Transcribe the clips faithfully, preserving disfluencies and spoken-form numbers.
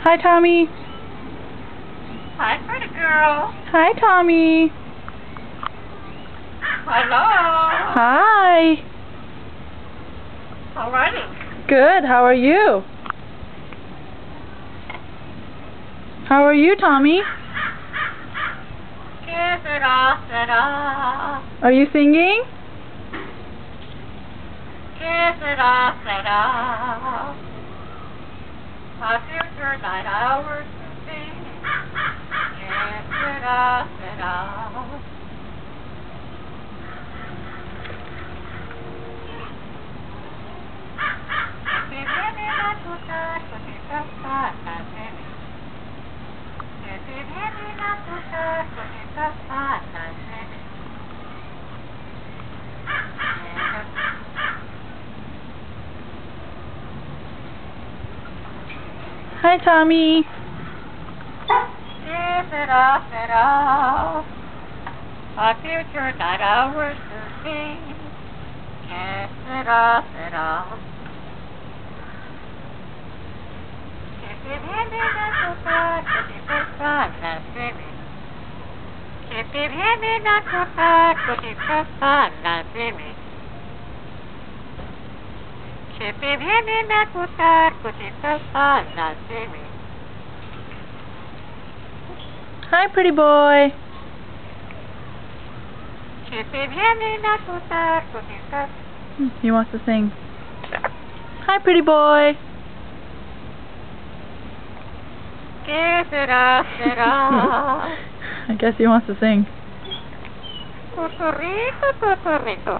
Hi, Tommy. Hi, pretty girl. Hi, Tommy. Hello. Hi. How are you? Good. How are you? How are you, Tommy? Kiss it off, it off. Are you singing? Kiss it off, it off. A future night hours to see. Kiss it off, it off. Hi, Tommy. Kiss it off, it off. A future night hours to see. Kiss it off, it off. Che ti viene da toccare, ti fa farla semi. Che ti viene da toccare, ti fa farla semi. Che ti viene da toccare, ti fa farla semi. Hi, pretty boy. Che ti viene da toccare, ti fa. He wants to sing. Hi, pretty boy. Kiss it off, it off. I guess he wants to sing. Cucurrito, cucurrito.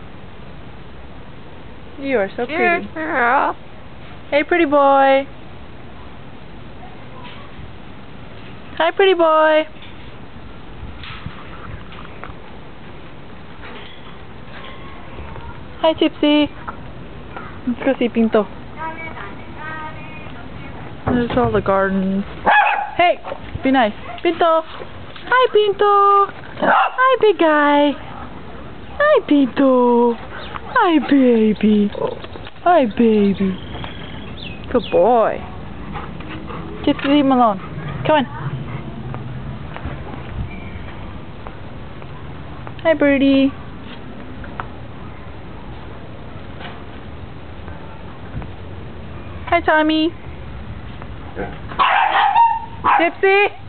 You are so Cheers, pretty. girl. Hey, pretty boy. Hi, pretty boy. Hi, Tipsy. Let's go see Pinto. There's all the gardens. Hey, be nice. Pinto. Hi, Pinto. Hi, big guy. Hi, Pinto. Hi, baby. Hi, baby. Good boy. Just leave him alone. Come on. Hi, birdie. Hi, Tommy. Tipsy.